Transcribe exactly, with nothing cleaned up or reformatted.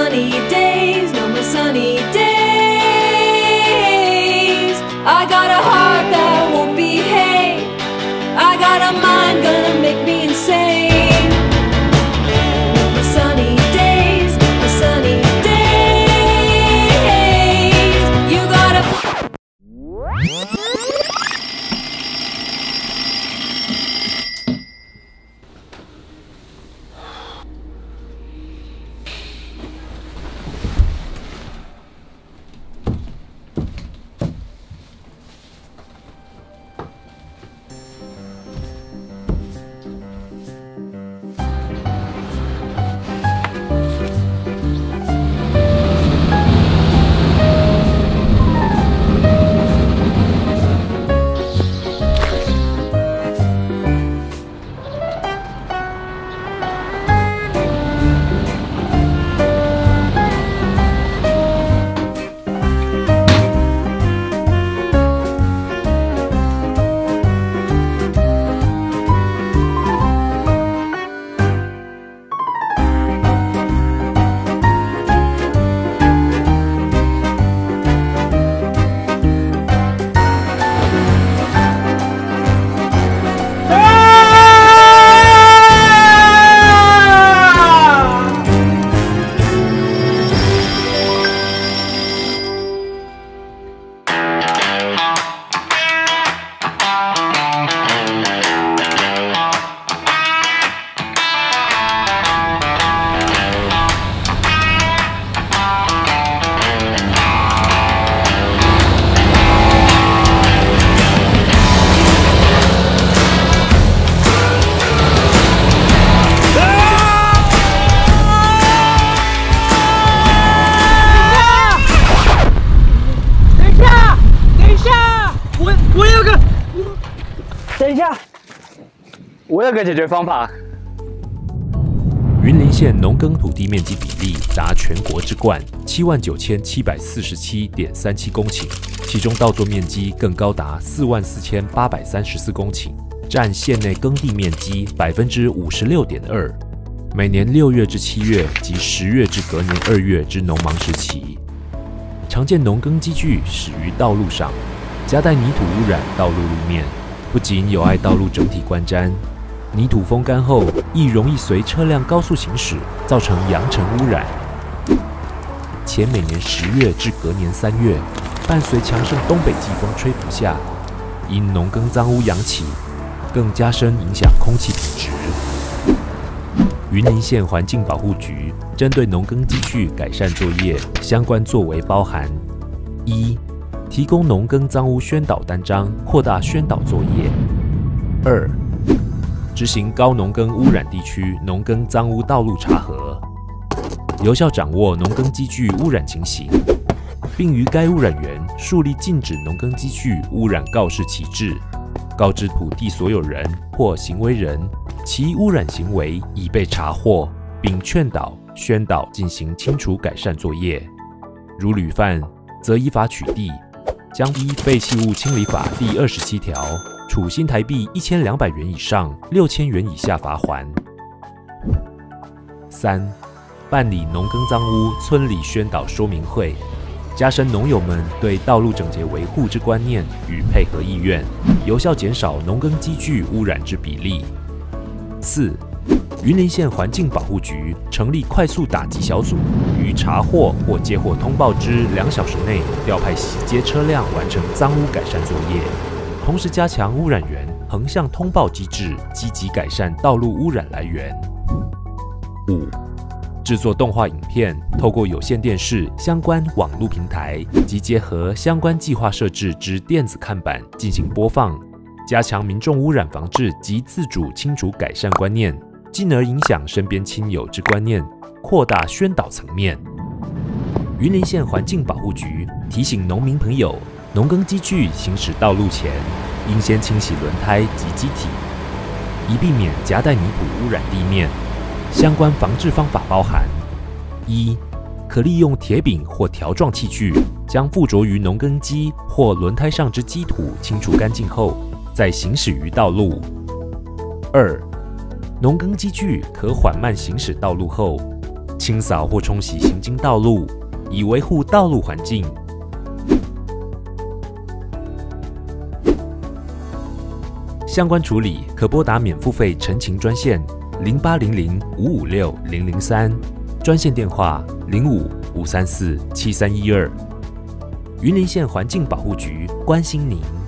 sunny days, no more sunny days. I got a heart that won't behave. I got a mind gonna make me insane. No more sunny days, no more sunny days. You gotta. 等一下，我有个解决方法。 云林县农耕土地面积比例达全国之冠，七万九千七百四十七点三七公顷，其中稻作面积更高达四万四千八百三十四公顷，占县内耕地面积百分之五十六点二。每年六月至七月及十月至隔年二月之农忙时期，常见农耕机具始于道路上，夹带泥土污染道路路面。不仅有碍道路整体观瞻，泥土风干后亦容易随车辆高速行驶，造成扬尘污染。且每年十月至隔年三月，伴随强盛东北季风吹拂下，因农耕脏污扬起，更加深影响空气品质。云林县环境保护局针对农耕机具改善作业相关作为包含：一、提供农耕脏污宣导单张，扩大宣导作业；二、执行高农耕污染地区农耕脏污道路查核，有效掌握农耕机具污染情形，并于该污染源树立禁止农耕机具污染告示旗帜，告知土地所有人或行为人其污染行为已被查获，并劝导、宣导进行清除改善作业。如屡犯，则依法取缔，将依《废弃物清理法》第二十七条，处新台币一千两百元以上六千元以下罚锾。三、办理农耕脏污村里宣导说明会，加深农友们对道路整洁维护之观念与配合意愿，有效减少农耕机具污染之比例。四、云林县环境保护局成立快速打击小组，于查获或接获通报之两小时内，调派洗街车辆完成脏污改善作业，同时加强污染源横向通报机制，积极改善道路污染来源。五、制作动画影片，透过有线电视相关网络平台及结合相关计划设置之电子看板进行播放，加强民众污染防治及自主清除改善观念，进而影响身边亲友之观念，扩大宣导层面。云林县环境保护局提醒农民朋友，农耕机具行驶道路前，应先清洗轮胎及机体，以避免夹带泥土污染地面。相关防治方法包含：一、可利用铁饼或条状器具，将附着于农耕机或轮胎上之基土清除干净后，再行驶于道路；二、农耕机具可缓慢行驶道路后， 清扫或冲洗行经道路，以维护道路环境。相关处理可拨打免付费陈情专线零八零零五五六零零三，专线电话零五五三四七三一二。云林县环境保护局关心您。